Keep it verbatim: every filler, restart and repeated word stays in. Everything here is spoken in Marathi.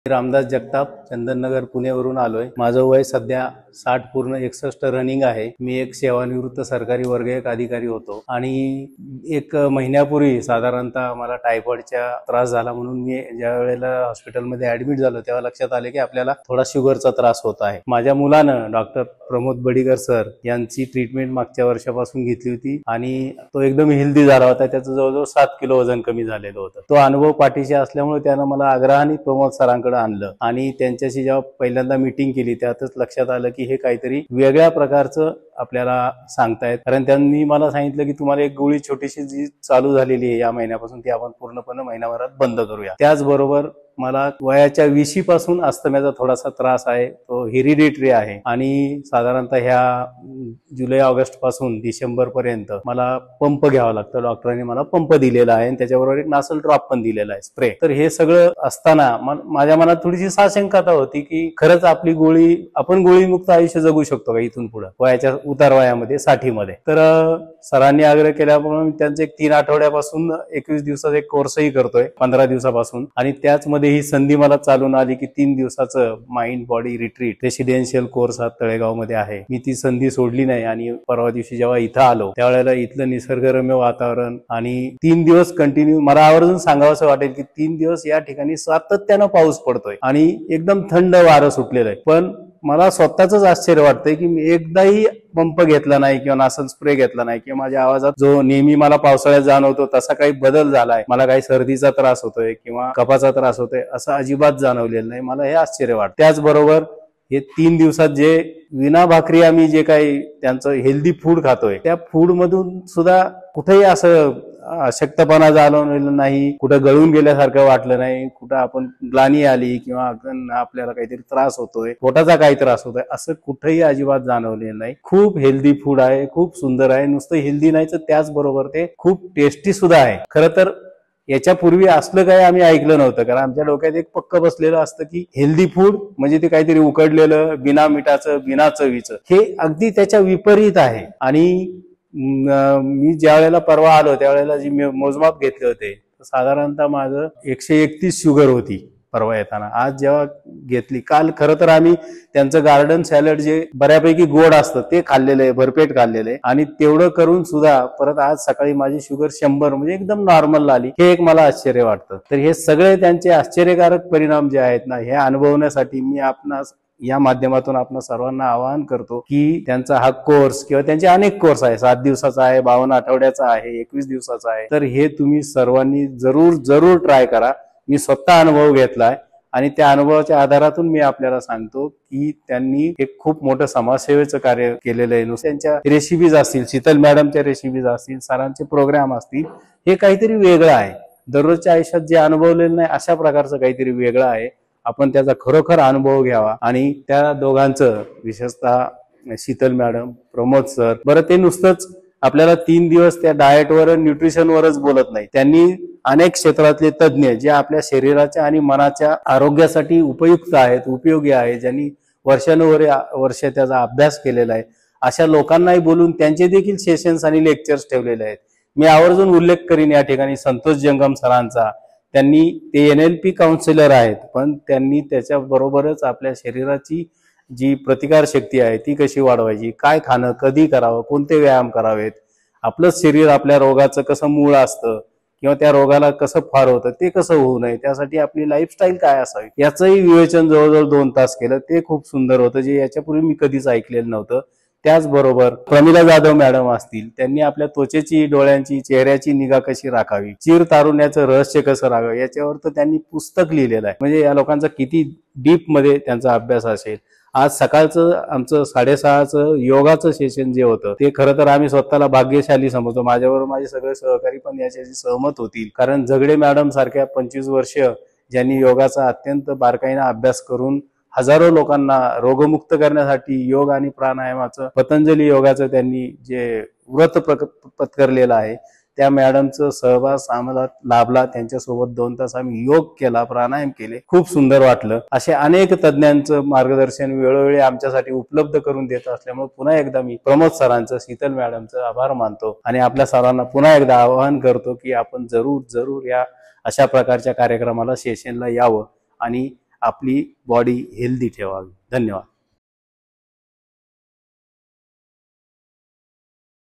रामदास जगताप, चंदननगर पुणेवरून आलोय। माझं वय सध्या साठ पूर्ण एकसष्ट रनिंग आहे। मी एक सेवानिवृत्त सरकारी वर्ग एक अधिकारी होतो आणि एक महिन्यापूर्वी साधारणतः मला टायफॉइडचा त्रास झाला, म्हणून मी ज्या वेळेला हॉस्पिटलमध्ये ऍडमिट झालो तेव्हा लक्षात आले की आपल्याला थोडा शुगरचा त्रास होत आहे। माझ्या मुलानं डॉक्टर प्रमोद बडीकर सर यांची ट्रीटमेंट मागच्या वर्षापासून घेतली होती आणि तो एकदम हेल्दी झाला होता। त्याचं जवळजवळ सात किलो वजन कमी झालेलं होतं। तो अनुभव पाठीशी असल्यामुळे त्यानं मला आग्रहाने प्रमोद सरांकडे आणलं आणि त्यांच्याशी जेव्हा पहिल्यांदा मीटिंग केली त्यातच लक्षात आलं की हे काहीतरी वेगळ्या प्रकारचं आपल्याला सांगतायत। कारण त्यांनी मला सांगितलं की तुम्हाला एक गोळी छोटीशी जी चालू झालेली आहे या महिन्यापासून ती आपण पूर्णपणे महिनाभरात बंद करूया। त्याचबरोबर मला वयाच्या वीशी पासून अस्थम्याचा थोडासा त्रास आहे, तो हेरिडिटरी आहे आणि साधारणतः ह्या जुलै ऑगस्ट पासून डिसेंबर पर्यंत मला पंप घ्यावा लागतो। डॉक्टरांनी मला पंप दिलेला आहे आणि त्याच्याबरोबर एक नासल ड्रॉप पण दिलेला आहे, स्प्रे। तर हे सगळं असताना माझ्या मनात थोडीशी साशंकता होती की खरंच आपली गोळी आपण गोळीमुक्त आयुष्य जगू शकतो का इथून पुढे वयाच्या उतार वयामध्ये साठीमध्ये। तर सरांनी आग्रह केल्यामुळे मी त्यांचे एक तीन आठवड्यापासून एकवीस दिवसाचा एक कोर्सही करतोय, पंधरा दिवसापासून। आणि त्याचमध्ये ही संधी मला चालून आली की तीन दिवसाचं mind body retreat residential course हा तळेगाव मध्ये आहे। मी ती संधी सोडली नाही आणि परवा दिवशी जेव्हा इथं आलो त्यावेळेला इथलं निसर्गरम्य वातावरण आणि तीन दिवस कंटिन्यू मला आवर्जून सांगावंसं वाटेल की तीन दिवस या ठिकाणी सातत्यानं पाऊस पडतोय आणि एकदम थंड वारं सुटलेलं आहे। पण मला स्वतःच आश्चर्य वाटतंय की मी एकदाही पंप घेतला नाही किंवा नासल स्प्रे घेतला नाही किंवा माझ्या आवाजात जो नेहमी मला पावसाळ्यात जाणवतो तसा काही बदल झालाय, मला काही सर्दीचा त्रास होतोय किंवा कफाचा त्रास होतोय असं अजिबात जाणवलेलं नाही। मला हे आश्चर्य वाटतं। त्याचबरोबर हे तीन दिवसात जे विना भाकरी आम्ही जे काही त्यांचं हेल्दी फूड खातोय त्या फूड मधून सुद्धा कुठेही असं अशक्तपणा जाणवलेलं नाही, कुठं गळून गेल्यासारखं वाटलं नाही, कुठं आपण ग्लानी आली किंवा आपल्याला काहीतरी त्रास होतोय, पोटाचा काही त्रास होतोय असं कुठेही अजिबात जाणवलेलं नाही। खूप हेल्दी फूड आहे, खूप सुंदर आहे। नुसतं हेल्दी नाही तर त्याचबरोबर ते खूप टेस्टी सुद्धा आहे। खरं तर याच्यापूर्वी असलं काही आम्ही ऐकलं नव्हतं, कारण आमच्या डोक्यात एक पक्क बसलेलं असतं की हेल्दी फूड म्हणजे ते काहीतरी उकडलेलं, बिना मिठाचं, बिना चवीचं। हे अगदी त्याच्या विपरीत आहे। आणि मी ज्या वेळेला परवा आलो त्यावेळेला जी मोजमाप घेतले होते साधारणतः माझं एकशे एकतीस शुगर होती परवा येताना। आज जेव्हा घेतली, काल खरं तर आम्ही त्यांचं गार्डन सॅलड जे बऱ्यापैकी गोड असतं ते खाल्लेलं आहे, भरपेट खाल्लेलं आहे आणि तेवढं करून सुद्धा परत आज सकाळी माझी शुगर शंभर म्हणजे एकदम नॉर्मल आली। हे एक मला आश्चर्य वाटतं। तर हे सगळे त्यांचे आश्चर्यकारक परिणाम जे आहेत ना हे अनुभवण्यासाठी मी आपणास या माध्यमातून आपण सर्वांना आवाहन करतो की त्यांचा हा कोर्स किंवा त्यांचे अनेक कोर्स आहे, सात दिवसाचा आहे, बावन्न आठवड्याचा आहे, एकवीस दिवसाचा आहे, तर हे तुम्ही सर्वांनी जरूर जरूर ट्राय करा। मी स्वतः अनुभव घेतलाय आणि त्या अनुभवाच्या आधारातून मी आपल्याला सांगतो की त्यांनी एक खूप मोठं समाजसेवेचं कार्य केलेलं आहे। त्यांच्या रेसिपीज असतील, शीतल मॅडमच्या रेसिपीज असतील, सरांचे प्रोग्राम असतील, हे काहीतरी वेगळं आहे। दररोजच्या आयुष्यात जे अनुभवलेलं नाही अशा प्रकारचं काहीतरी वेगळं आहे। आपण त्याचा खरोखर अनुभव घ्यावा आणि त्या दोघांचं विशेषतः शीतल मॅडम, प्रमोद सर, बरं ते नुसतंच आपल्याला तीन दिवस त्या डाएटवर न्यूट्रिशनवरच बोलत नाही, त्यांनी अनेक क्षेत्रातले तज्ज्ञ जे आपल्या शरीराच्या आणि मनाच्या आरोग्यासाठी उपयुक्त आहेत, उपयोगी आहेत, ज्यांनी वर्षानुवर्षे वर्ष त्याचा अभ्यास केलेला आहे अशा लोकांनाही बोलून त्यांचे देखील सेशन्स आणि लेक्चर्स ठेवलेले आहेत। मी आवर्जून उल्लेख करीन या ठिकाणी संतोष जंगम सरांचा। त्यांनी ते एन एल पी काउन्सिलर आहेत, पण त्यांनी त्याच्या बरोबरच आपल्या शरीराची जी प्रतिकार शक्ती आहे ती कशी वाढवायची, काय खाणं कधी करावं, कोणते व्यायाम करावेत, आपलं शरीर आपल्या रोगाचं कसं मूळ असतं किंवा त्या रोगाला कसं फार होतं ते कसं होऊ नये, त्यासाठी आपली लाईफस्टाईल काय असावी याचंही विवेचन जवळजवळ दोन तास केलं। ते खूप सुंदर होतं, जे याच्यापूर्वी मी कधीच ऐकलेलं नव्हतं। त्याचबरोबर प्रमिला जाधव मॅडम असतील, त्यांनी आपल्या त्वचेची, डोळ्यांची, चेहऱ्याची निगा कशी राखावी, चिर तारुण्याचं रहस्य कसं राहावं याच्यावर तर त्यांनी पुस्तक लिहिलेलं आहे। म्हणजे या लोकांचा किती डीप मध्ये त्यांचा अभ्यास असेल। आज सकाळचं आमचं साडेसहाचं योगाचं सेशन जे होतं ते खरं तर आम्ही स्वतःला भाग्यशाली समजतो। माझ्याबरोबर माझे सगळे सहकारी पण याच्याशी सहमत होतील, कारण जगडे मॅडम सारख्या पंचवीस वर्ष ज्यांनी योगाचा अत्यंत बारकाईने अभ्यास करून हजारो लोकांना रोगमुक्त करण्यासाठी योग आणि प्राणायामाचं, पतंजली योगाचं त्यांनी जे व्रत पत्करलेलं आहे त्या मॅडमचं सहवास आम्हाला लाभला। त्यांच्यासोबत दोन तास आम्ही योग केला, प्राणायाम केले, खूप सुंदर वाटलं। असे अनेक तज्ज्ञांचं मार्गदर्शन वेळोवेळी आमच्यासाठी उपलब्ध करून देत असल्यामुळे पुन्हा एकदा मी प्रमोद सरांचं, शीतल मॅडमचं आभार मानतो आणि आपल्या सर्वांना पुन्हा एकदा आवाहन करतो की आपण जरूर जरूर या अशा प्रकारच्या कार्यक्रमाला, सेशनला यावं आणि आपली बॉडी हेल्दी ठेवावी. धन्यवाद.